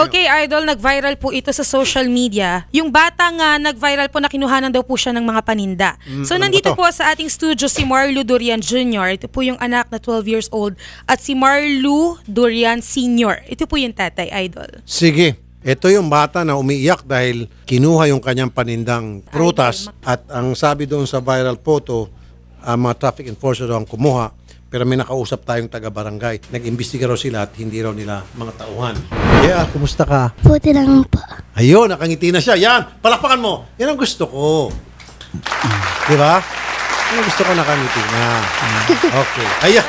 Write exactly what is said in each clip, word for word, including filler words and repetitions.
Okay, Idol, nag-viral po ito sa social media. Yung bata nga, nag-viral po na kinuhanan daw po siya ng mga paninda. Mm, so, alam nandito ko to. po sa ating studio si Marlu Durian Junior Ito po yung anak na twelve years old. At si Marlu Durian Senior Ito po yung tatay, Idol. Sige. Ito yung bata na umiiyak dahil kinuha yung kanyang panindang prutas. At ang sabi doon sa viral photo, uh, mga traffic enforcer daw ang kumuha. Pero may nakausap tayong taga-barangay. Nag-imbestiga raw sila at hindi raw nila mga tauhan. Yeah, kumusta ka? Buti lang po. Ayun, nakangiti na siya. Yan, palakpakan mo. Yan ang gusto ko. Di ba? Yan ang gusto ko, nakangiti na. Okay. Ayan.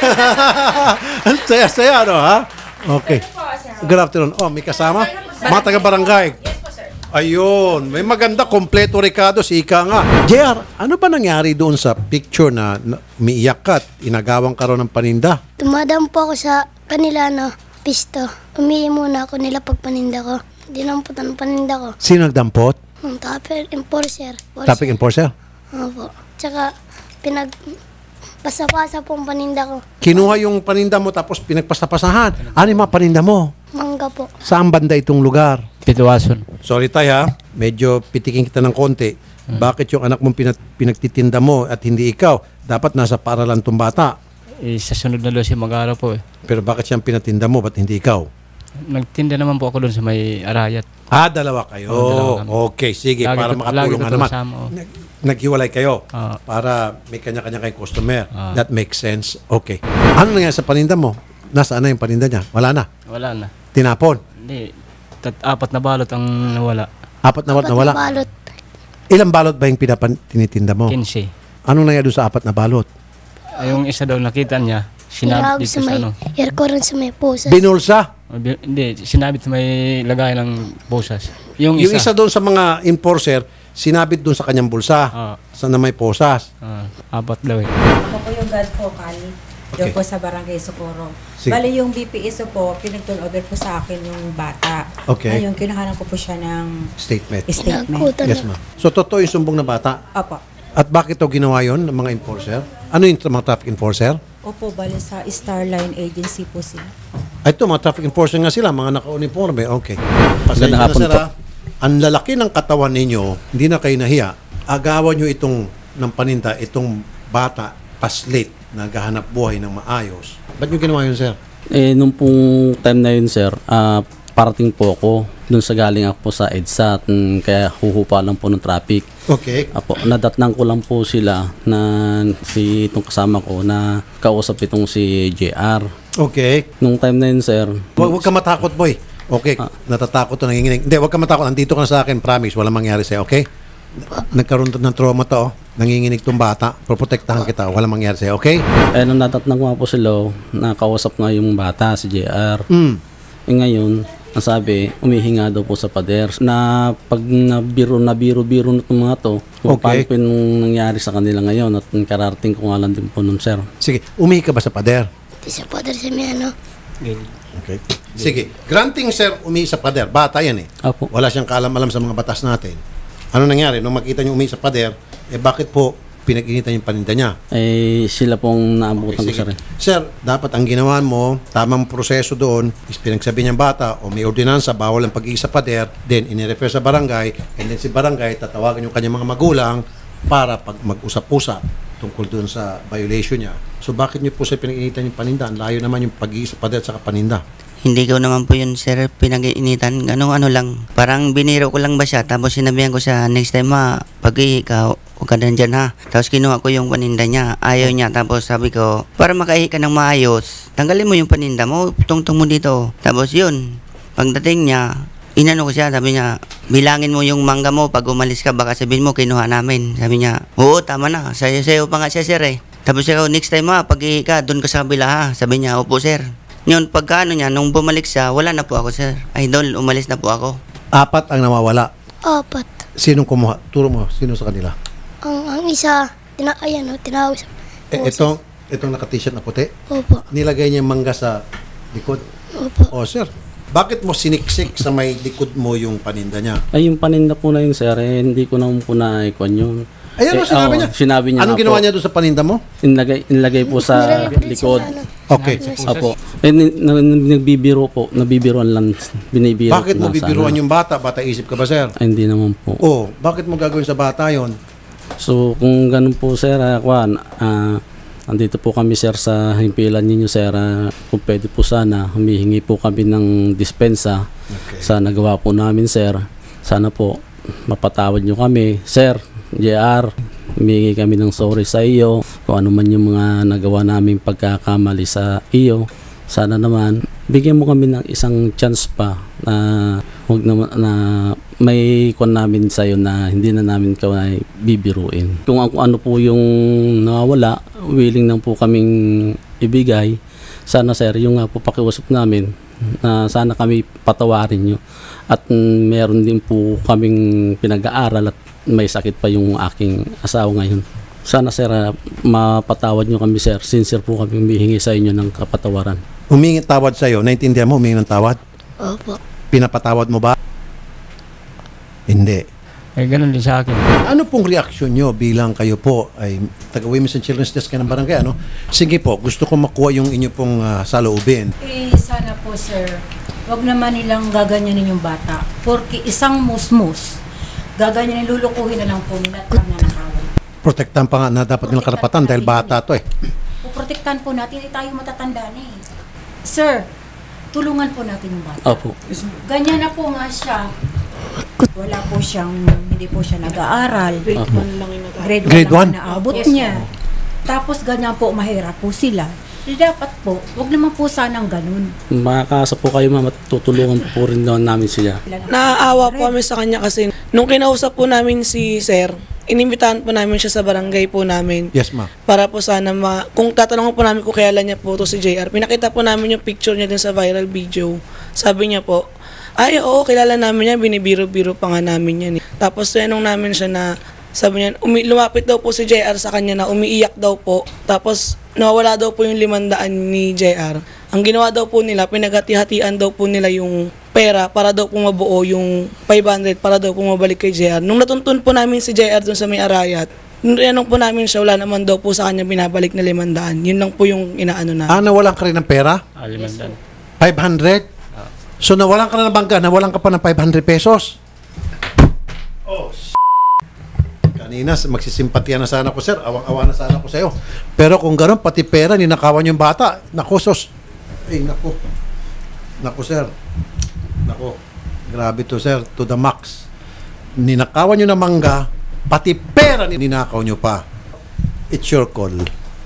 Ang saya-saya, no, ha? Okay. Good afternoon. Oh, may kasama? Mga taga-barangay. Ayun, may maganda, kompleto Ricardo, si Ika nga. J R, ano ba nangyari doon sa picture na, na umiiyak ka at inagawang ka raw ng paninda? Tumadam po ako sa kanila, no, pisto. Umihi muna ako nila pag paninda ko. Dinampot ang paninda ko. Sino nagdampot? Ang traffic enforcer. Traffic enforcer? Opo. Tsaka, pinag... Pasa-pasa po ang paninda ko. Kinuha yung paninda mo tapos pinagpasapasahan. Ano yung mga paninda mo? Mangga po. Saan banda itong lugar? Pituwason. Sorry tay ha, medyo pitikin kita ng konti. Hmm. Bakit yung anak mong pinag pinagtitinda mo at hindi ikaw? Dapat nasa paaralan tong bata. Eh, sa sunod na doon si mag-araw po eh. Pero bakit siyang pinatinda mo, ba't hindi ikaw? Nagtinda naman po ako doon sa may Arayat. Ah, dalawa kayo. Oo, dalawa kami. Okay, sige, Lagi para ko- makatulong lagi ko nga naman. tumasama, oh. Nag- Naghiwalay kayo Oo. para may kanya-kanya kayong customer. Oo. That makes sense. Okay. Ano nangyari sa paninda mo? Nasaan na yung paninda niya? Wala na. Wala na. Tinapon. Hindi. Tat apat na balot ang nawala. Apat na balot Apat na wala. na balot. Ilang balot ba yung pinapan tinitinda mo? Kinsi. Anong nangyari doon sa apat na balot? Ay, yung isa daw nakita niya, Sinabit sinabit dito sa sa may ano. aircon sa may pusas. Binulsa. O, bi- Hindi, sinabit sa may lagay ng busas. Yung, Yung isa isa. doon sa mga enforcer, sinabit doon sa kanyang bulsa. Oo. Sa na may posas. Ah, apat daw eh. Ako po yung God Focal, doon Okay. po sa Barangay Socorro. Sige. Bali yung B P S po, pinag-turn over po sa akin yung bata. Okay. Ngayon, kinuhanan ko po siya ng Statement. statement. Pinakutan Yes, na. ma'am. So, totoo yung sumbong na bata. Opo. At bakit to ginawa yon ng mga enforcer? Ano yung mga traffic enforcer? Opo, bali sa Starline Agency po sila. Ay, ito, mga traffic enforcer nga sila, mga naka-uniforme. Okay. Pasensya na, hapon sir, po. ha? Ang lalaki ng katawan ninyo, hindi na kayo nahiya. Agawan nyo itong ng paninda, itong bata, paslit, naghahanap buhay ng maayos. Ba't nyo ginawa yun, sir? Eh, nung pong time na yun, sir, ah, parating po ako. Doon sa galing ako po sa EDSA, mm, kaya huhupa lang po ng traffic. Okay. Apo, nadatnang ko lang po sila na si itong kasama ko na kausap itong si J R. Okay. Nung time na yun, sir, Huwag, huwag ka matakot, boy. Okay, natatakot to, nanginginig. Hindi, huwag ka matakot. Andito ka na sa akin, promise. Walang mangyari sa'yo, okay? Nagkaroon to ng trauma to, oh. Nanginginig tong bata. Proprotektahan kita. Walang mangyari sa'yo, okay? eh, nung nadatnang ko nga po sila, nakausap nga yung bata, si J R. Mm. Eh ngayon, ang sabi, umihinga daw po sa pader. Na pag nabiro, nabiro-biro na itong mga to, kung Okay. paano po yung nangyari sa kanila ngayon at kararating ko nga lang din po nun, sir. Sige, umihi ka ba sa pader? Di sa pader sa may ano. Okay. Sige, granting sir, umihi sa pader. Bata yan eh. Apo. Wala siyang kaalam-alam sa mga batas natin. Ano nangyari? Nung makita niyo umihi sa pader, eh bakit po pinag-initan yung paninda niya? Eh, sila pong naabutan ko, Sige. sir. eh. Sir, dapat ang ginawa mo, tamang proseso doon, is pinagsabi niyang bata o may ordinansa, bawal ang pag-iisa pader, then inirefer sa barangay, and then si barangay, tatawagan yung kanyang mga magulang para pag mag-usap-usap tungkol doon sa violation niya. So bakit niyo po siya pinag-initan yung paninda? Ang layo naman yung pag-iisa pader at saka paninda. Hindi ko naman po yun, sir, pinag-iinitan. Ano-ano lang. Parang biniro ko lang ba siya. Tapos sinabihan ko siya, next time ha, pag ikaw, huwag ka na dyan ha. Tapos kinuha ko yung paninda niya. Ayaw niya. Tapos sabi ko, para makaihi ka ng maayos, tanggalin mo yung paninda mo, tungtong mo dito. Tapos yun, pagdating niya, inano ko siya, sabi niya, bilangin mo yung mangga mo pag umalis ka, baka sabihin mo, kinuha namin. Sabi niya, oo, tama na. Sayo-sayo pa nga siya, sir eh. Tapos siya, next time ha, pag ihi ka, doon ka sa kabila ha. Sabi niya, opo, sir. Yun, pagkaano niya, nung bumalik siya, wala na po ako, sir. Idol, umalis na po ako. Apat ang nawawala. Apat. Sinong kumuha? Turo mo, sino sa kanila? Ang, ang isa, tina, ayan o, tinawag sa Eh, itong, itong naka-t-shirt na puti, Opo. nilagay niya yung mangga sa likod. Opo. Oh, sir, bakit mo siniksik sa may likod mo yung paninda niya? Ay, yung paninda po na yun, sir, eh, hindi ko naman po na-icon yun. Ayan o, Eh, sinabi oo, niya. sinabi niya Anong nga ginawa po. niya doon sa paninda mo? Inlagay, inlagay po sa Nilagay ko rin likod. sa ano. Okay. Opo. Eh, ni- na- na- nagbibiro po. Nabibiroan lang. Binibiro Bakit ko mo lang bibiruan sana. yung bata? Bata isip ka ba, sir? Ay, hindi naman po. Oh, bakit mo gagawin sa bata yon? So, kung ganun po, sir, ah, Kwan, ah, andito po kami, sir, sa himpilan ninyo, sir. ah, kung pwede po sana, humihingi po kami ng dispensa sa nagawa po namin, sir. Sana po, mapatawad nyo kami. Sir, J R, humihingi kami ng sorry sa iyo. Kung ano man yung mga nagawa naming pagkakamali sa iyo. Sana naman, bigyan mo kami ng isang chance pa na wag na, na may kwan namin sa iyo na hindi na namin kaway bibiruin. Kung ang- ano po yung nawawala, willing lang po kaming ibigay. Sana, sir, yung nga po pakiusap namin na sana kami patawarin nyo. At mm, meron din po kaming pinag-aaral at may sakit pa yung aking asawa ngayon. Sana, sir, ah, mapatawad nyo kami, sir. Sincere po kami humihingi sa inyo ng kapatawaran. Humingi tawad sa'yo. Naintindihan mo, humingi ng tawad? Opo. Pinapatawad mo ba? Hindi. Eh, ganun din sa akin. Ano pong reaksyon nyo bilang kayo po ay taga-Women's and Children's Desk ng barangay, ano? Sige po, gusto ko makuha yung inyo pong uh, saloobin. Eh, sana po, sir, wag naman nilang gaganyanin yung bata. Porque isang musmus, gaganyanin, lulukuhin na lang po nila at pagnanakawan. Protektahan pa nga na dapat nilang karapatan dahil bata to eh. Puprotektahan po natin, eh, tayo matatanda na eh. Sir, tulungan po natin yung bata. Opo. Ganyan na po nga siya. Wala po siyang, hindi po siya nag-aaral. Grade Opo. one lang yung Grade Grade one one? lang naabot niya. Tapos ganyan po, mahirap po sila. Di dapat po, wag naman po sanang ganun. Makakasa po kayo, ma'am, at tutulungan po rin naman namin siya. Naaawa po kami sa kanya kasi nung kinausap po namin si Sir, inimbitahan po namin siya sa barangay po namin. Yes, ma. Para po sana ma... Kung tatanungin po namin kung kailan niya po to si J R, pinakita po namin yung picture niya din sa viral video. Sabi niya po, ay oo, kilala namin yan, binibiro-biro pa nga namin yan. eh." Tapos tinanong namin siya na, sabi niya, umi- lumapit daw po si J R sa kanya na umiiyak daw po. Tapos nawawala daw po yung limandaan ni J R. Ang ginawa daw po nila, pinaghati-hatian daw po nila yung pera para daw po mabuo yung five hundred para daw po mabalik kay J R. Nung natuntun po namin si J R dun sa may arayat, nung tinanong po namin siya, wala naman daw po sa kanya binabalik na limandaan. Yun lang po yung inaano na. Ah, nawalan ka rin ng pera? Alimandan. five hundred? So nawalan ka na ng bangka, nawalan ka pa ng five hundred pesos? Oh, s***. Kanina, magsisimpatiya na sana ko, sir. Awang-awa na sana ko sa'yo. Pero kung gano'n, pati pera, ninakawan yung bata. Naku, sos. Eh, naku. Naku, sir. Naku. Grabe to, sir. To the max. Ninakawan nyo ng mangga, pati pera ninakaw nyo pa. It's your call.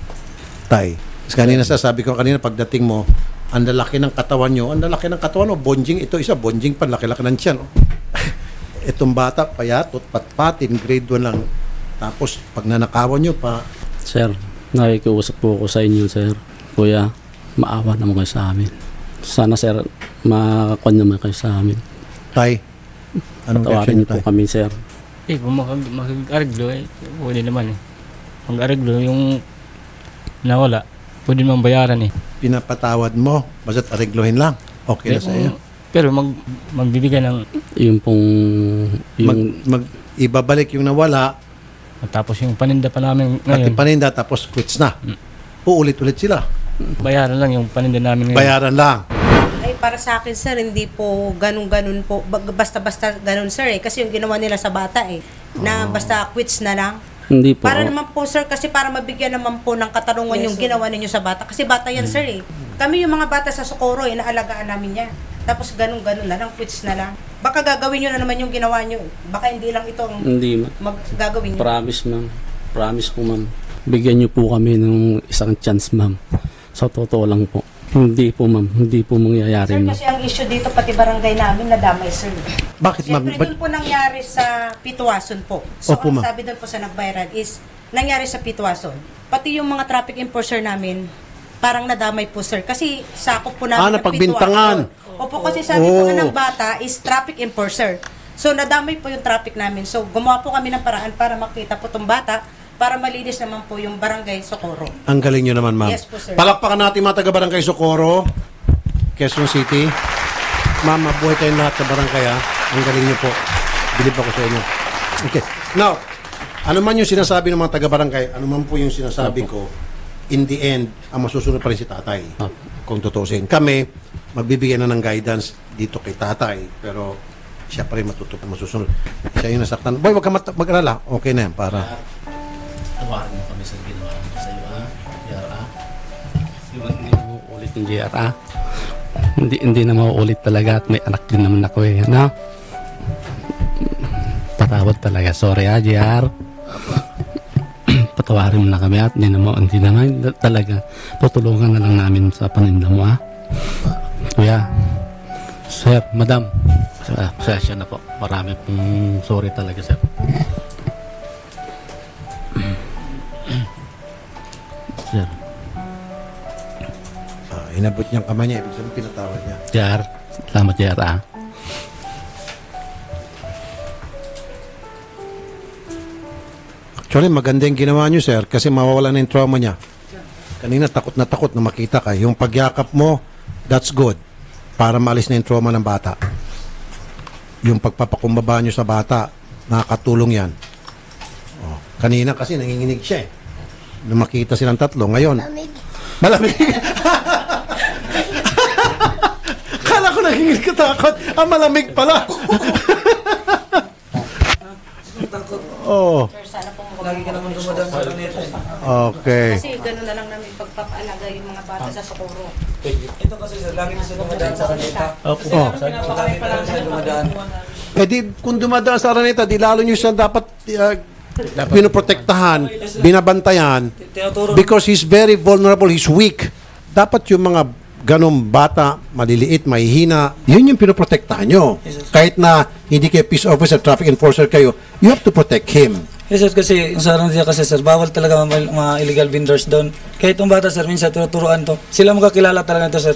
Tay. Kasi kanina, sir, sabi ko kanina, pagdating mo, ang lalaki ng katawan nyo, ang lalaki ng katawan mo, bonjing, ito isa, bonjing pa, laki-laki ng tiyan. Oh. Itong bata, payatot, patpatin, grade one lang. Tapos, pag nanakawan nyo pa, Sir, nakikiusap po ako sa inyo, sir. Kuya, maawa naman kayo sa amin. Sana, sir, makakuan naman kayo sa amin. tay, anong reaction Patawarin nyo, niyo po tay? kami, sir. Eh, kung mag- mag-ariglo, eh, pwede naman eh. Mag-ariglo, yung nawala, pwede naman bayaran eh. Pinapatawad mo, basta't areglohin lang. Okay na Eh, sa iyo. kung- pero mag, magbibigay ng, Yung pong, Mag, yung, mag, ibabalik yung nawala, tapos yung paninda pa namin pati ngayon, paninda, tapos quits na. Uulit-ulit sila. bayaran lang yung paninda namin ngayon. Bayaran lang. Ay, para sa akin, sir, hindi po ganun-ganun po. Bag- Basta-basta ganun, sir, eh. Kasi yung ginawa nila sa bata, eh. Na basta quits na lang. hindi po. Para naman po, sir, kasi para mabigyan naman po ng katarungan yung ginawa ninyo sa bata. Kasi bata yan, sir, eh. Kami yung mga bata sa Socorro, eh, naalagaan namin yan. Tapos ganun-ganun na lang, quits na lang. Baka gagawin nyo na naman yung ginawa nyo. Baka hindi lang ito ang Hindi, ma. maggagawin nyo. Promise, ma'am. Promise po, ma'am. Bigyan niyo po kami ng isang chance, ma'am. Sa totoo lang po. Hindi po, ma'am. Hindi po mangyayari. Sir, ma'am. kasi ang issue dito, pati barangay namin, nadamay, sir. Bakit, ma'am? Siyempre, Ba't- doon po nangyari sa Pituason po. So, Opo, ang ma'am. sabi doon po sa nag-viral is, nangyari sa Pituason. Pati yung mga traffic enforcer namin, parang nadamay po, sir. Kasi sakop po namin Ah, ng napagbintangan. Pituason. Opo, kasi sabi po Oh. nga ng bata is traffic enforcer. So, nadamay po yung traffic namin. So, gumawa po kami ng paraan para makita po itong bata, para malinis naman po yung barangay Socorro. Ang galing nyo naman, ma'am. Yes po, sir. Palakpakan natin mga taga-barangay Socorro, Quezon City. Ma'am, mabuhay kayong lahat sa barangay, ha? Ang galing nyo po. Bilib ako sa inyo. Okay. Now, Ano man yung sinasabi ng mga taga-barangay, ano man po yung sinasabi ko, in the end, ang masusunod pa rin si tatay. Kung tutusin. Kami, magbibigay na ng guidance dito kay tatay, pero siya pa rin matutup masusunod. Siya yung nasaktan. Boy, wag ka mat- mag-alala. Okay na yan, para... Tawarin mo kami sa ginawa ko sa iyo, ha? J R A. Hindi na mauulit yung J R A. Hindi, hindi na mauulit talaga at may anak din naman ako eh. Ano? Patawad talaga. Sorry ha, J R. Patawarin mo na kami at hindi na, mo, hindi na nga talaga. Tutulungan na lang namin sa paninda mo, ha? Kuya. Sir, madam. Pasensya na po. Marami pong sorry talaga, sir. Sir. Uh, inabot niyang kamay niya, ibig sabihin pinatawad niya. Jar, salamat Jar, ah. Actually, maganda yung ginawa niyo, sir, kasi mawawala na yung trauma niya. Kanina, takot na takot na makita ka. Yung pagyakap mo, that's good. Para maalis na yung trauma ng bata. Yung pagpapakumbaba niyo sa bata, nakakatulong yan. Oh, kanina kasi nanginginig siya eh. Nung makita silang tatlo. Ngayon, Malamig. malamig. Kala ko nanginginig katakot. Ah, malamig pala. Oo. Sir, sana po Lagi ka naman dumadaan sa kanito. Okay. Kasi gano'n na lang namin pagpapaalaga yung mga bata sa Socorro. Ito kasi sir, lagi na siya dumadaan sa kanita. Opo. Lagi pa lang siya dumadaan. Eh di, kung dumadaan sa Araneta, di lalo nyo siya dapat uh, pinoprotektahan, binabantayan, because he's very vulnerable, he's weak. Dapat yung mga ganong bata, maliliit, mahihina, yun yung pinoprotektahan nyo. Kahit na hindi kayo peace officer, traffic enforcer kayo, you have to protect him. Yes sir, kasi yung sa Araneta kasi sir, bawal talaga mga, mga illegal vendors doon. Kahit yung bata sir, minsan turuturuan to. Sila makakilala talaga nito sir,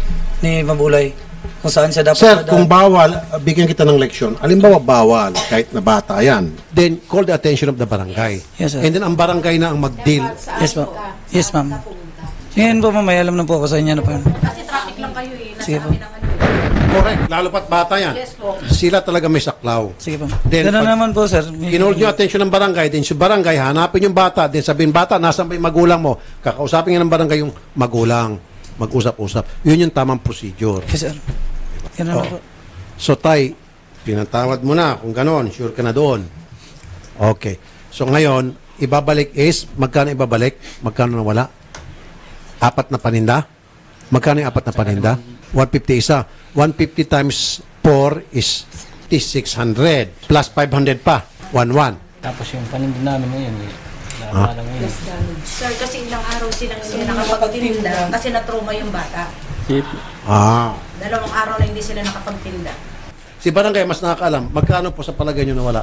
ni Mabulay. Kung saan siya dapat Sir, dadaan. kung bawal, uh, bigyan kita ng leksyon. Alimbawa, bawal, kahit na bata yan. Then, call the attention of the barangay. Yes, sir. And then, ang barangay na ang mag-deal. Yes ma'am. Yes ma'am. Yan po mamaya, alam na po ako sa inyo na po yun. Kasi traffic lang kayo eh. Nasa Sige po. amin ang ano. Correct. Lalo pat bata yan. Yes po. Sila talaga may saklaw. Sige po. Then, Ganun pag- naman po sir. May- Kinold nyo attention ng barangay, then sa barangay, hanapin yung bata, then sabihin, bata, nasan ba yung magulang mo? Kakausapin nga ng barangay yung magulang. Mag-usap-usap. Yun yung tamang procedure. Yes sir. Ganun na po. So, tay, pinatawad mo na. Kung ganon, sure ka na doon. Okay. So, ngayon, ibabalik is, magkano ibabalik? Magkano nawala? Apat na paninda? Magkano yung apat na paninda? one fifty isa. one fifty times four is six hundred. Plus five hundred pa. one one. Tapos yung paninda namin ngayon, eh. Ah. Lang yun. Sir, kasi ilang araw silang hindi nakapagtinda kasi na-trauma yung bata. Ah. Dalawang araw na hindi sila nakapagtinda. Si barangay, mas nakakaalam. Magkano po sa palagay nyo nawala?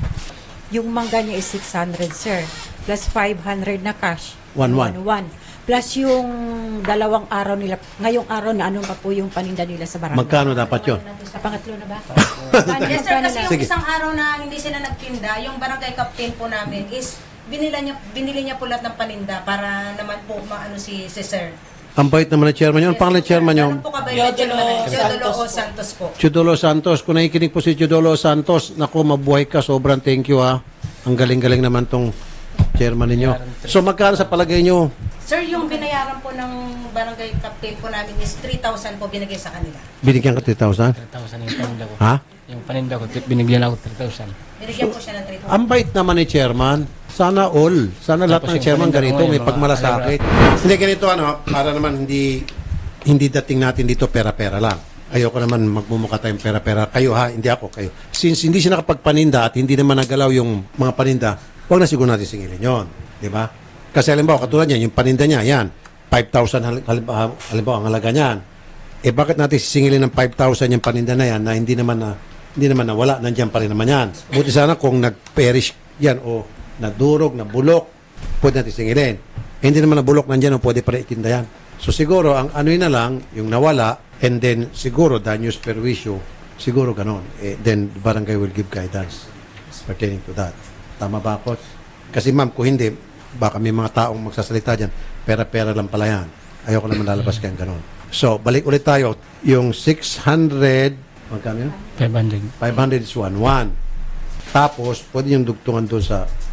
Yung mangga niya is six hundred, sir. Plus five hundred na cash. One, one. One. Plus yung dalawang araw nila, ngayong araw na ano pa po yung paninda nila sa barangay. Magkano dapat yun? Sa pangatlo na ba? Yes sir, kasi yung Sige. isang araw na hindi sila nagtinda, yung barangay captain po namin is binila niya, binili niya po lahat ng paninda para naman po maano si, si sir. Ang bait naman ng chairman nyo. Ang pangalan ng chairman nyo? Ganun po kabayo ng chairman namin. Teodoro O. Santos po. Chudolo Santos. Kung nakikinig po si Chudolo Santos, naku, mabuhay ka. Sobrang thank you, ha. Ang galing-galing naman tong chairman ninyo. So, magkano sa palagay nyo? Sir, yung binayaran po ng barangay captain po namin is three thousand po binigay sa kanila. Binigyan ka three thousand? three thousand yung paninda ko. Ha? Yung paninda ko, binigyan ako three thousand. Binigyan po siya ng three thousand. Ang bait naman ni chairman. Sana all. Sana lahat Tapos ng yung chairman paninda ganito. ko May ngayon, pagmalasakit. Hindi ganito, ano, para naman hindi hindi dating natin dito pera-pera lang. Ayoko naman magmumukha tayong pera-pera. Kayo ha, hindi ako, kayo. Since hindi siya nakapagpaninda at hindi naman nagalaw yung mga paninda, huwag na siguro natin singilin yon, di ba? Kasi halimbawa, katulad niyan, yung paninda niya, yan, five thousand halimbawa, halimbawa ang halaga niyan. Eh bakit natin sisingilin ng five thousand yung paninda na yan na hindi naman na hindi naman nawala, nandiyan pa rin naman yan. Buti sana kung nag-perish yan o nadurog, nabulok, pwede natin singilin. Eh, hindi naman nabulok, nandiyan o pwede pa rin itinda yan. So siguro, ang ano yun na lang, yung nawala, and then siguro, danyos perwisyo, siguro ganon. Eh, then the barangay will give guidance pertaining to that. Tama ba, Coach? Kasi ma'am, kung hindi, baka may mga taong magsasalita dyan, pera-pera lang pala yan. Ayoko naman lalabas kayong ganon. So, balik ulit tayo. Yung six hundred, magkano yun? five hundred. five hundred is one one. Tapos, pwede yung dugtungan doon sa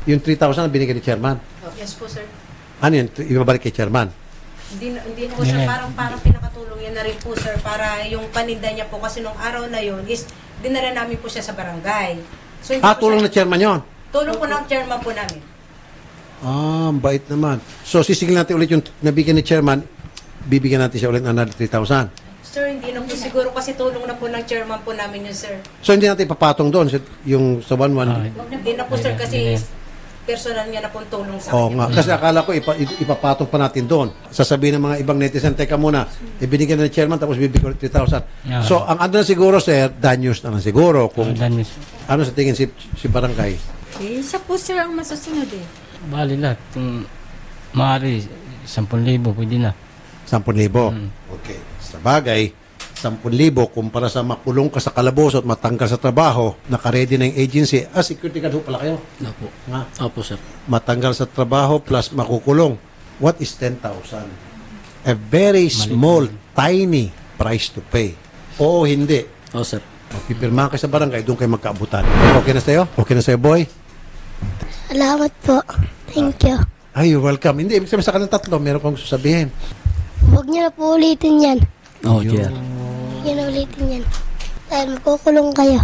Yung three thousand na binigay ni chairman. Yes po, sir. Ano yun? Ibabalik kay chairman? Hindi, na- hindi na po, sir. Parang, parang pinakatulong yan na rin po, sir, para yung paninda niya po. Kasi nung araw na yun is, dinala namin po siya sa barangay. So, hindi Ah, po tulong siya- na chairman yon. Tulong po ng chairman po namin. Ah, bait naman. So, sisigil natin ulit yung nabigyan ni chairman, bibigyan natin siya ulit ng another three thousand. Sir, hindi na po siguro kasi tulong na po ng chairman po namin yun, sir. So, hindi natin ipapatong doon sa- yung sa one one. Ah, Hindi na po, sir, kasi personal niya na po tulong sa Oo kanya. nga. Kasi akala ko ipa, ipapatong pa natin doon. Sasabihin ng mga ibang netizen, teka muna, ibinigyan na ng chairman tapos bibigyan ulit three thousand. Yeah. So, ang ano na siguro, sir, danyos na lang siguro. Kung Ah, danis. ano sa tingin si, si barangay. Eh, siya po sir ang masusunod eh. Bali lahat. Kung maaari, sampung libo, pwede na. ten libo. Mm. Okay. Sa bagay, ten libo kumpara sa makulong ka sa kalaboso at matanggal sa trabaho, naka-ready na yung agency. Ah, security guard ho pala kayo. Opo. Nga. Opo, sir. Matanggal sa trabaho plus makukulong. What is ten thousand? A very small, tiny price to pay. Oo, hindi. Oo, sir. Pipirmahan kayo sa barangay, doon kayo magkaabutan. Okay na sa'yo? Okay na sa'yo, boy? Salamat po. Thank you. Ay, you're welcome. Hindi, ibig sabihin sa kanilang tatlo, meron kong sasabihin. Huwag niyo na po ulitin yan. Oo, Jer. Huwag niyo na ulitin yan. Dahil makukulong kayo.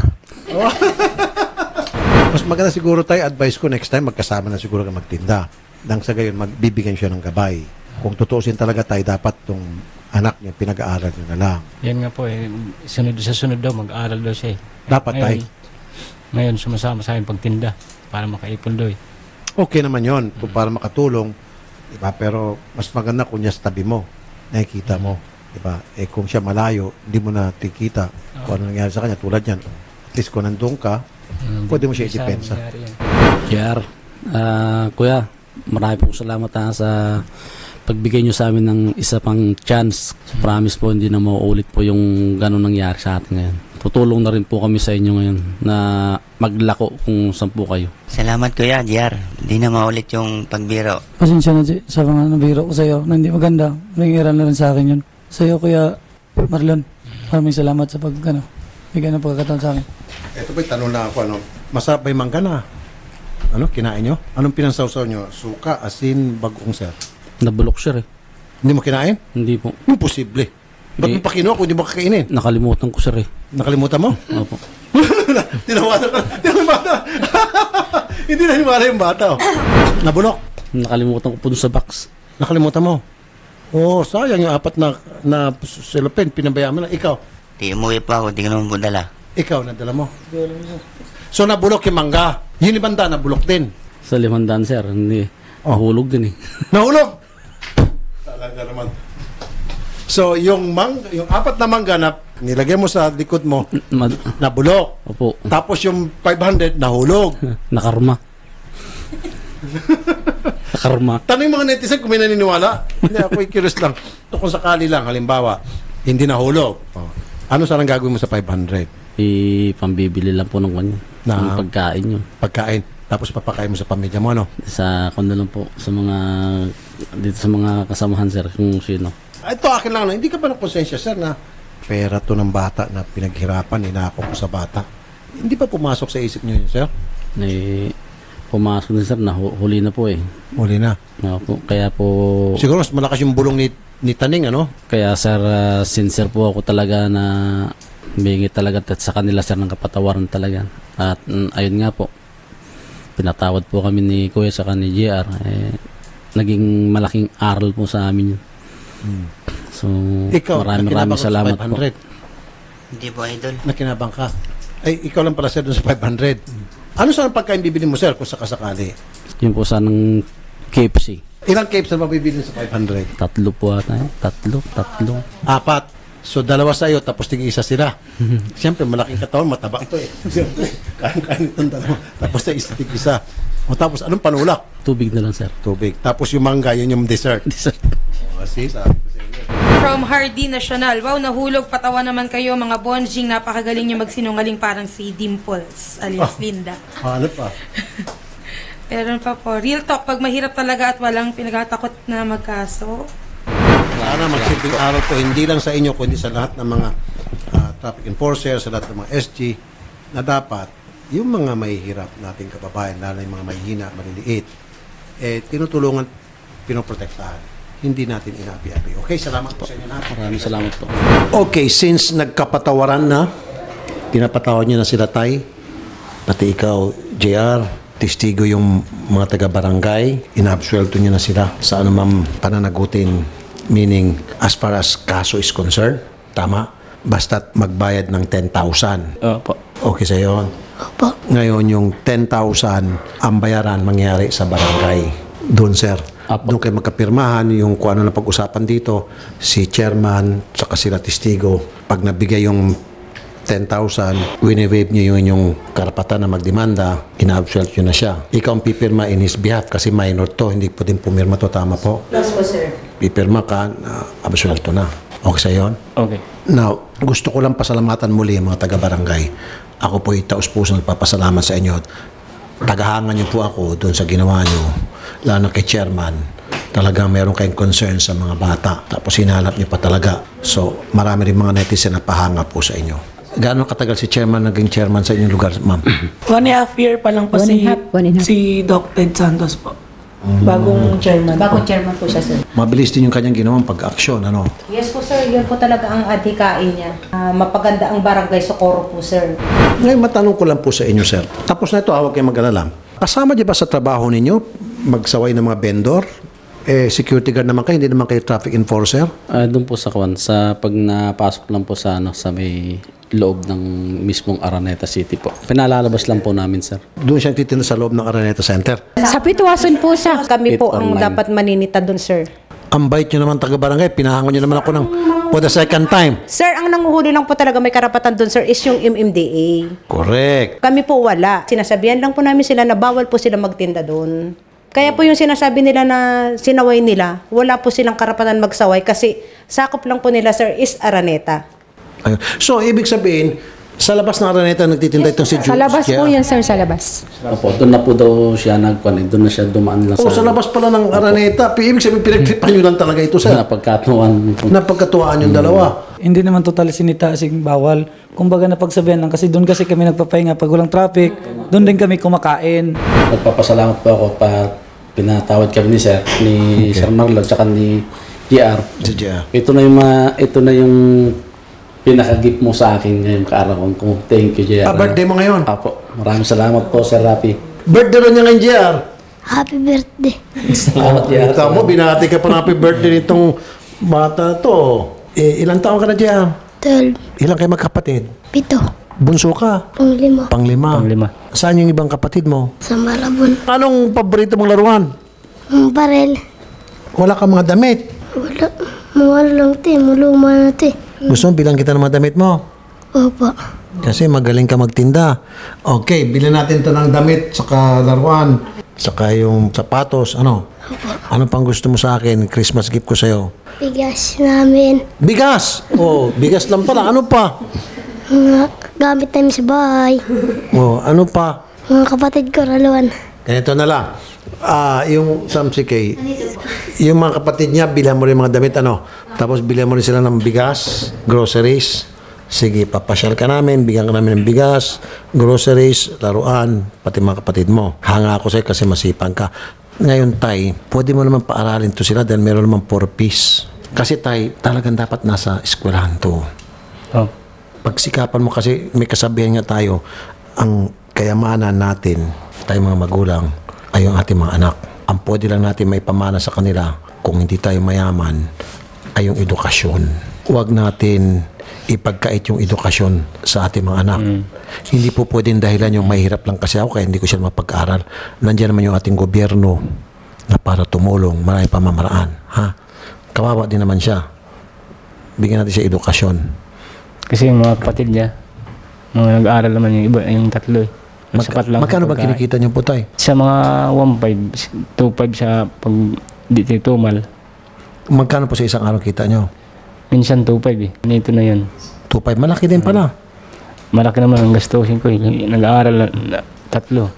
Mas maganda siguro tayo, advice ko next time, magkasama na siguro ka magtinda. Nang sa gayon, magbibigyan siya ng gabay. Kung tutuusin talaga tayo, dapat tong anak niya, pinag-aaral niya na lang. Yan nga po eh. Sunod, sa sunod daw, mag-aaral daw siya eh. Dapat ngayon, tayo. Ngayon, sumasama sa akin pagtinda para makaipon daw eh. Okay naman yon kung para makatulong. Diba? Pero mas maganda kung niya sa tabi mo. Nakikita mo. Diba? Eh kung siya malayo, hindi mo na tikita kung ano nangyari sa kanya. Tulad yan. At least kung nandun ka, Mm, pwede mo siya isa, i-depensa. nangyari yan. Jer, ah, kuya, marami pong salamat ha, sa pagbigay nyo sa amin ng isa pang chance. Promise po, hindi na mauulit po yung gano'n nangyari sa atin ngayon. Tutulong na rin po kami sa inyo ngayon na maglako kung saan po kayo. Salamat Kuya Jar. Hindi na maulit yung pagbiro. Pasensya na Jay, sa mga nabiro ko sa'yo na hindi maganda. Nangiral na rin sa akin yun. Sa'yo Kuya Marlon, maraming salamat sa pag, ano, bigyan ng pagkakataon sa akin. Ito ba'y tanong na ako, ano, masarap ba yung mangga na? Ano, kinain nyo? Anong pinansawsaw nyo? Suka, asin, bagong sir? Nabulok siya eh. Hindi mo kinain? Hindi po. Imposible. Ba't Eh, mo pa kinuha kung hindi mo kakainin? Nakalimutan ko siya eh. Nakalimutan mo? Opo. Tinawanan ka. Tinawanan. Hindi na himala yung bata. Oh. Nabulok. Nakalimutan ko po dun sa box. Nakalimutan mo. Oh, sayang yung apat na na cellophane. Pinabayaan mo na. Ikaw. Di umuwi pa ako, di ko naman po dala. Ikaw, nadala mo. So, nabulok yung mangga. Yung ibanda, nabulok din. Sa limandaan, sir. Hindi. Mahulog din eh. Nahulog! Talaga naman. So, yung mang, yung apat na mangga na nilagay mo sa likod mo, Ma- nabulok. Opo. Tapos yung five hundred, nahulog. Nakarma. Nakarma. Tanong mga netizen kung may naniniwala. Hindi, ako curious lang. Ito kung sakali lang, halimbawa, hindi nahulog. Oh. Ano sana gagawin mo sa five hundred? Ipambibili lang po ng kanya. Na- Ng pagkain yun. Pagkain. Tapos papakain mo sa pamilya mo, ano? Sa kundo lang po. Sa mga, dito sa mga kasamahan, sir. Kung sino. Ah, Ito akin lang, no? Hindi ka ba ng konsensya, sir, na pera to ng bata na pinaghirapan, inako ko sa bata. Hindi ba pumasok sa isip niyo yun, sir? Eh, pumasok din, sir. Nahuli na po eh. Huli na. No, po. Kaya po, Siguro mas malakas yung bulong ni, ni Taning, ano? kaya sir, uh, sincere po ako talaga na humingi talaga at sa kanila, sir, ng kapatawaran talaga. At mm, ayun nga po, pinatawad po kami ni Kuya sa ni J R. Eh, naging malaking aral po sa amin yun. Hmm. So, Ikaw, maraming nakinabang maraming ka sa salamat five hundred. po. Hindi po, idol. Nakinabang ka. Ay, ikaw lang pala, sir, doon sa five hundred. Ano saan pagkain bibili mo, sir, kung sakasakali? Yun po sanang K F C. Ilang capes na mabibili sa five hundred? Tatlo po ata eh. Tatlo, tatlo. Apat. So, dalawa sa'yo, tapos tig isa sila. Siyempre, malaking katawan, mataba ito eh. Siyempre, kain-kain itong dalawa. Tapos sa isa, tig isa. O tapos, anong panulak? Tubig na lang, sir. Tubig. Tapos yung mangga, yun yung dessert. Dessert. O, see, sabi ko sa inyo. From Hardy National. Wow, nahulog. Patawa naman kayo, mga bonjing. Napakagaling niyo magsinungaling parang si Dimples, alias Linda. Ah, ano pa? Meron pa po. Real talk, pag mahirap talaga at walang pinagatakot na magkaso. Sana magsilbing aral po, hindi lang sa inyo, kundi sa lahat ng mga ah, traffic enforcers, sa lahat ng mga S G, na dapat yung mga mahihirap nating kababayan, lalo yung mga mahihina, maliliit, eh, tinutulungan, pinoprotektahan. Hindi natin inapi-api. Okay, salamat po sa inyo lahat. Maraming salamat po. Okay, since nagkapatawaran na, pinapatawad niyo na sila, Tay, pati ikaw, J R, testigo yung mga taga-barangay, inabsuelto niyo na sila sa anumang pananagutin, meaning as far as kaso is concerned, tama? Basta't magbayad ng ten thousand. Opo. Okay sa yon? Opo. Ngayon, yung ten thousand ang bayaran mangyari sa barangay. Doon, sir. Apo. Doon kayo magkapirmahan yung kung ano na pag-usapan dito, si chairman, saka sila testigo. Pag nabigay yung ten thousand, wini-waive nyo yun yung karapatan na magdemanda, ina-absolve nyo na siya. Ikaw ang pipirma in his behalf kasi minor to, hindi po din pumirma to, tama po? Yes po, sir. Pipirma ka, uh, absolve to na. Okay sa yon? Okay. Now, gusto ko lang pasalamatan muli ang mga taga-barangay. Ako po itaus-puso nagpapasalamat sa inyo. Tagahangan niyo po ako doon sa ginawa niyo, lalo na kay chairman. Talagang meron kayong concern sa mga bata. Tapos hinalap niyo pa talaga. So, marami rin mga netizen na pahanga po sa inyo. Gaano katagal si chairman naging chairman sa inyong lugar, ma'am? One and a half year pa lang po One si, and a half, one and a half. si Doc Ted Santos po. Bagong chairman po. Bagong chairman po siya, sir. Mabilis din yung kanyang ginawang pag-aksyon, ano? Yes po, sir. Yun po talaga ang adhikain niya. Ah, mapaganda ang barangay Socorro po, sir. Ngayon, matanong ko lang po sa inyo, sir. Tapos na ito, hawag kayo mag-alala. Kasama di ba sa trabaho ninyo, magsaway ng mga vendor? Eh, security guard naman kayo, hindi naman kayo traffic enforcer? Ah, doon po sa Kwan, sa pag napasok lang po sa ano, sa may loob ng mismong Araneta City po. Pinalalabas lang po namin, sir. Doon siyang titinda sa loob ng Araneta Center. Sa Pitwason po siya. Kami po It ang online. dapat maninita doon, sir. Ang bait nyo naman taga-barangay, pinahangon nyo naman ako ng for the second time. Sir, ang nanguhuli lang po talaga may karapatan doon, sir, is yung M M D A. Correct. Kami po wala. Sinasabihan lang po namin sila na bawal po sila magtinda doon. Kaya po yung sinasabi nila na sinaway nila, wala po silang karapatan magsaway kasi sakop lang po nila, sir, is Araneta. Ayun. So, ibig sabihin, sa labas ng Araneta nagtitinda itong si Jules. Sa labas po Yeah. yan, sir, sa labas. Opo, doon na po daw siya nagkwan, doon na siya dumaan lang Oh, sa labas pala ng Araneta. Ibig sabihin, pinagtripan nyo lang talaga ito, sir. napagkatuan. Napagkatuwaan yung dalawa. Hindi naman total sinita asing bawal. Kumbaga napagsabihan lang kasi doon kasi kami nagpapahinga pag walang traffic. Doon din kami kumakain. Nagpapasalamat po ako pa pinatawad kami ni Sir, ni Sir Marlon, tsaka ni J R. Si J R. Ito na yung mga, ito na yung pinaka-gift mo sa akin ngayong kaarawan ko. Thank you, J R. Ah, birthday mo ngayon? Apo. Maraming salamat po, Sir Rafi. Birthday rin niya ngayon, J R. Happy birthday. Salamat, J R. Kita mo, binati ka pa ng happy birthday nitong bata to. Eh, ilang taon ka na, J R? twelve. Ilang kayo magkapatid? Pito. Bunso ka? Panglima. Panglima. Panglima. Saan yung ibang kapatid mo? Sa Marabon. Anong paborito mong laruan? Ang barel. Wala ka mga damit. Wala. Mawala lang te. Muluma na te. Gusto mo bilang kita ng mga damit mo? Opo. Kasi magaling ka magtinda. Okay, bilhin natin to ng damit, saka laruan, saka yung sapatos. Ano? Ano pang gusto mo sa akin? Christmas gift ko sa'yo. Bigas namin. Bigas! Oh, bigas lang pala. Ano pa? Mga gamit namin sa bahay. Oh, ano pa? Mga kapatid ko, raluan. Ganito na lang. Ah, yung Samsi K, yung mga kapatid niya, bilhan mo rin mga damit, ano? Tapos bilhan mo rin sila ng bigas, groceries. Sige, papasyal ka namin, bigyan ka namin ng bigas, groceries, laruan, pati mga kapatid mo. Hanga ako sa'yo kasi masipang ka. Ngayon, Tay, pwede mo naman paaralin to sila dahil meron naman four piece. Kasi, Tay, talagang dapat nasa eskwelahan to. Oh. Pagsikapan mo kasi may kasabihan nga tayo, ang kayamanan natin, tayo mga magulang, ay yung ating mga anak. Ang pwede lang natin may pamana sa kanila kung hindi tayo mayaman ay yung edukasyon. Huwag natin ipagkait yung edukasyon sa ating mga anak. Mm. Hindi po pwedeng dahilan yung mahirap lang kasi ako kaya hindi ko siya mapag-aral. Nandiyan naman yung ating gobyerno na para tumulong, marami pamamaraan. Ha? Kawawa din naman siya. Bigyan natin siya edukasyon. Kasi yung mga kapatid niya, mga nag-aaral naman yung iba, yung tatlo eh. Mag- Sapat lang magkano ba pagkain. kinikita niyo po, Tay? Sa mga one five, two five sa pag di tumal. Magkano po sa isang araw kita niyo? Minsan two five eh. Nito na yun. two five, malaki din pala. Malaki naman ang gastusin ko eh. Nag-aaral na, na, tatlo.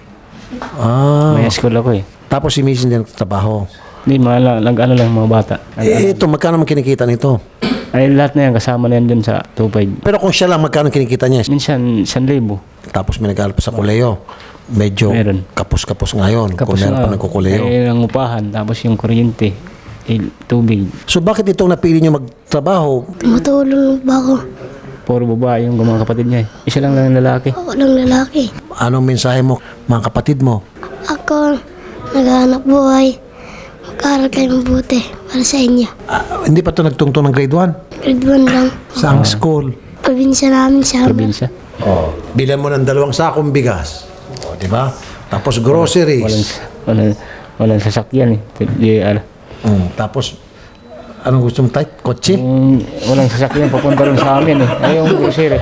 Ah. May school ako eh. Tapos si Missus din trabaho. Hindi, mga, nag-ano lang mga bata. Eh, ito, magkano man kinikita nito? Ay, lahat na yan, kasama na yan dun sa two point five. Pero kung siya lang, magkano kinikita niya? Minsan, isang libo. Tapos may nag-aaral pa sa kuleyo. Medyo Meron. kapos-kapos ngayon kung meron pa nagkukuleyo. Ay, ang upahan, tapos yung kuryente, eh, tubig. So bakit itong napili niyo magtrabaho? Tumutulong ba ako? Puro babae yung mga kapatid niya. Eh. Isa lang lang ang lalaki. Ako lang lalaki. Anong mensahe mo, mga kapatid mo? Ako, naghahanap buhay. Mag-aaral kayo mabuti para sa inyo. Ah, hindi pa ito nagtungtong ng grade one? Grade one lang. Saang school? Probinsya namin sa Probinsya. Oh. Bilan mo ng dalawang sakong bigas. O, di ba? Tapos groceries. Walang, walang, walang sasakyan eh. Di, ala. Mm. Tapos, anong gusto mo tayo? Kotse? Yung, walang sasakyan, papunta rin sa amin eh. Ay, yung grocery.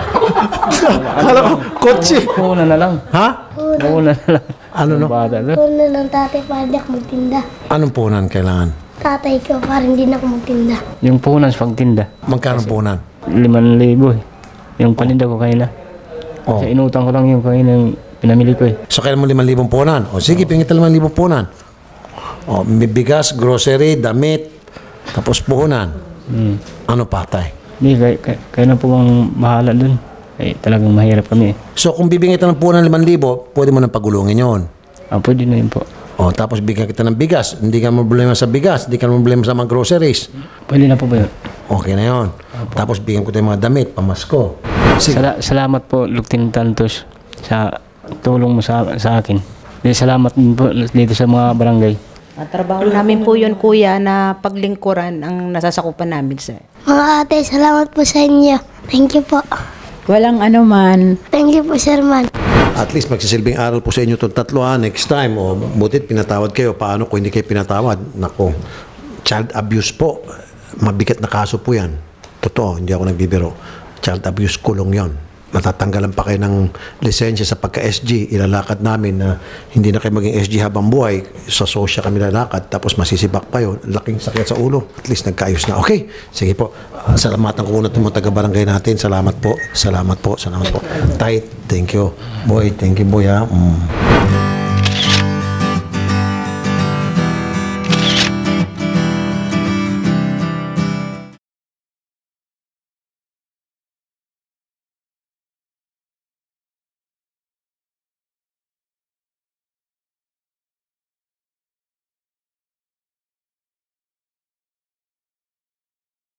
Kala ko, kotse. Puhunan na lang. Ha? Puhunan na lang. Ano no? Bata to. Puno ng tatay para di ako magtinda. Anong puhunan kailangan? Tatay ko para hindi na ako magtinda. Yung puhunan sa pagtinda. Magkano puhunan? Liman libo eh. Yung paninda ko kanina. Oh. Kasi inutang ko lang yung kanina yung pinamili ko eh. So, kailan mo limang libong puhunan? O sige, pingit limang libong puhunan. O, may bigas, grocery, damit, tapos puhunan. Hmm. Ano pa, tay? Hindi, kaya, kaya, kaya na po ang bahala dun. Eh, talagang mahirap kami eh. So, kung bibigyan kita ng puhunan limang libo, pwede mo nang pagulungin yon. Ah, pwede na yun po. O, tapos bigyan kita ng bigas. Hindi ka mo problema sa bigas. Hindi ka mo problema sa mga groceries. Pwede na po ba yun? Okay na yon. Tapos bigyan ko tayo mga damit, pamasko. Sala- salamat po, Lieutenant Tantos, sa tulong mo sa, sa akin. Di, salamat din po dito sa mga barangay. Ang trabaho namin po yun, kuya, na paglingkuran ang nasasakupan namin, sir. Mga ate, salamat po sa inyo. Thank you po. Walang ano man. Thank you po, Sir Man. At least magsisilbing aral po sa inyo itong tatlo ha, next time. O butit pinatawad kayo. Paano kung hindi kayo pinatawad? Nako, child abuse po. Mabigat na kaso po yan. Totoo, hindi ako nagbibiro. Child abuse, kulong yon. Matatanggalan pa kayo ng lisensya sa pagka-S G. Ilalakad namin na hindi na kayo maging S G habang buhay. Sa sosya kami lalakad. Tapos masisibak pa yun. Laking sakit sa ulo. At least nagkaayos na. Okay, sige po. Uh, salamatan ko muna itong mga taga-barangay natin. Salamat po. Salamat po. Salamat po. Tay, thank you. Boy, thank you, boy ha. Mm.